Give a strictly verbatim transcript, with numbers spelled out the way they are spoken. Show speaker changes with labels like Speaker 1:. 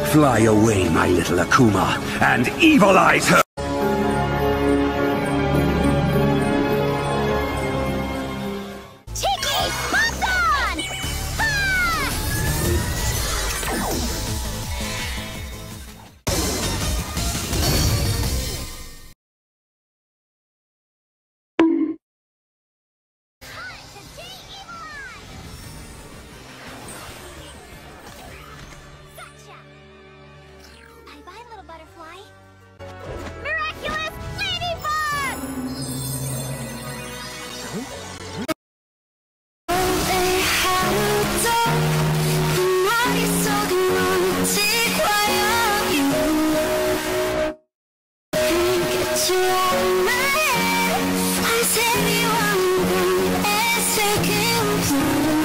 Speaker 1: Fly away, my little Akuma, and evilize her!
Speaker 2: I say you want, it's taking